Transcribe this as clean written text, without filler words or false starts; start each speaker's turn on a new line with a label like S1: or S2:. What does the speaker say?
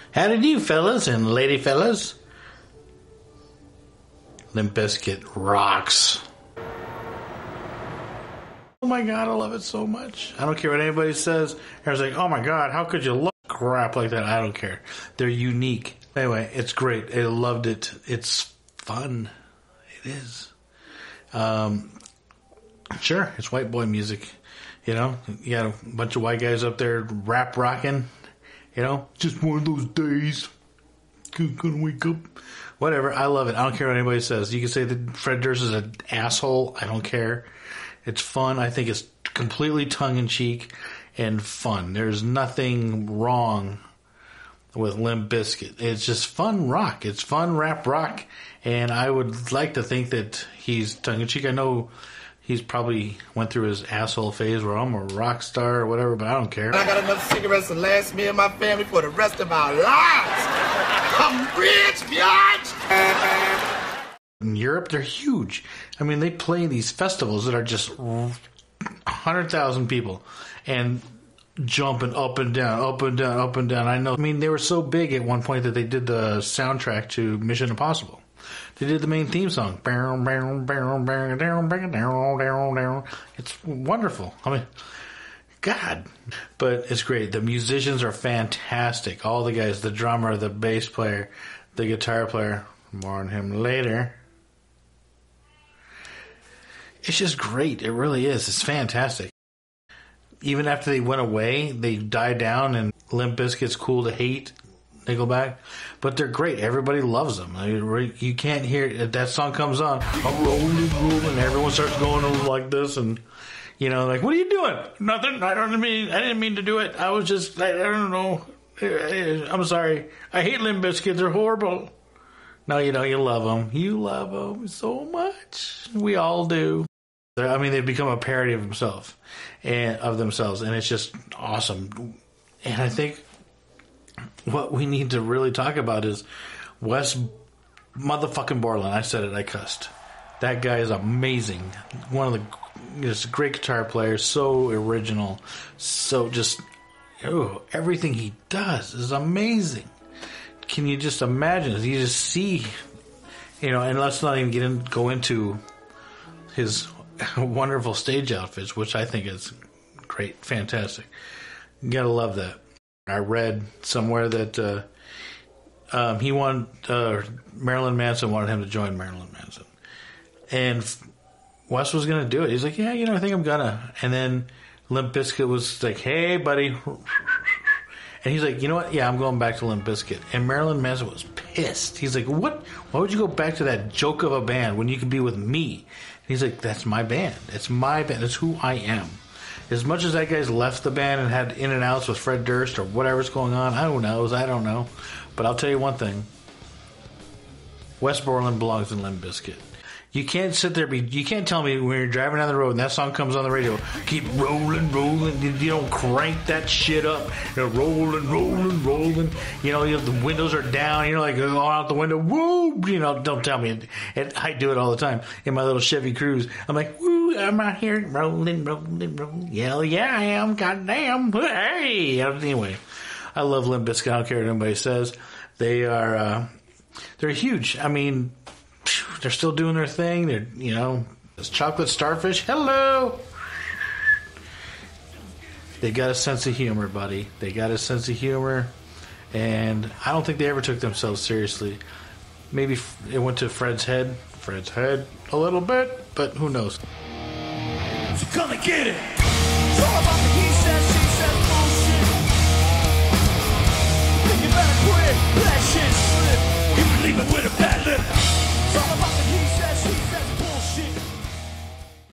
S1: How did you fellas and lady fellas? Limp Bizkit rocks. Oh my god, I love it so much. I don't care what anybody says. Everyone's like, oh my god, how could you love crap like that? I don't care. They're unique. Anyway, it's great. I loved it. It's fun. It is. Sure, it's white boy music. You know, you got a bunch of white guys up there rap rocking. You know, just one of those days. Gonna wake up. Whatever. I love it. I don't care what anybody says. You can say that Fred Durst is an asshole. I don't care. It's fun. I think it's completely tongue-in-cheek and fun. There's nothing wrong with Limp Bizkit. It's just fun rock. It's fun rap rock. And I would like to think that he's tongue-in-cheek. I know he's probably went through his asshole phase where I'm a rock star or whatever, but I don't care.
S2: I got enough cigarettes to last me and my family for the rest of our lives. I'm rich, bitch!
S1: In Europe, they're huge. I mean, they play these festivals that are just 100,000 people and jumping up and down, up and down, up and down. I know. I mean, they were so big at one point that they did the soundtrack to Mission Impossible. They did the main theme song. It's wonderful. I mean, God. But it's great. The musicians are fantastic. All the guys, the drummer, the bass player, the guitar player. More on him later. It's just great. It really is. It's fantastic. Even after they went away, they died down, and Limp Bizkit's cool to hate. Nickelback, but they're great. Everybody loves them. You can't hear that song comes on. I'm rolling, and everyone starts going like this, and you know, like, what are you doing? Nothing. I didn't mean to do it. I was just, I don't know. I'm sorry. I hate Limp Bizkit. They're horrible. No, you don't. You love them. You love them so much. We all do. I mean, they've become a parody of themselves, and it's just awesome. And I think what we need to really talk about is Wes motherfucking Borland. I said it. I cussed. That guy is amazing. One of the just a great guitar player. So original. So just everything he does is amazing. Can you just imagine? You just see, you know. And let's not even go into his wonderful stage outfits, which I think is great, fantastic. You gotta love that. I read somewhere that he wanted Marilyn Manson wanted him to join Marilyn Manson, and Wes was gonna do it. He's like, yeah, you know, I think I'm gonna. And then Limp Bizkit was like, hey, buddy, and he's like, you know what? Yeah, I'm going back to Limp Bizkit. And Marilyn Manson was pissed. He's like, what? Why would you go back to that joke of a band when you could be with me? And he's like, that's my band. It's my band. It's who I am. As much as that guy's left the band and had in and outs with Fred Durst or whatever's going on, I don't know. But I'll tell you one thing. Wes Borland belongs in Limp Bizkit. You can't sit there, you can't tell me when you're driving down the road and that song comes on the radio, keep rolling, you don't crank that shit up, you know, rolling, you know, the windows are down, you know, like going out the window, woo, you know, don't tell me. And I do it all the time in my little Chevy Cruze. I'm like, woo, I'm out here rolling, hell yeah, I am, goddamn, hey. Anyway, I love Limp Bizkit. I don't care what anybody says. They're huge. I mean, they're still doing their thing. They're, you know, it's Chocolate Starfish. Hello. They got a sense of humor, buddy. They got a sense of humor, and I don't think they ever took themselves seriously. Maybe it went to Fred's head a little bit, but who knows?
S3: So come and get it. It's all about the he said, she said bullshit. Think you better quit, let shit slip. You can leave it with a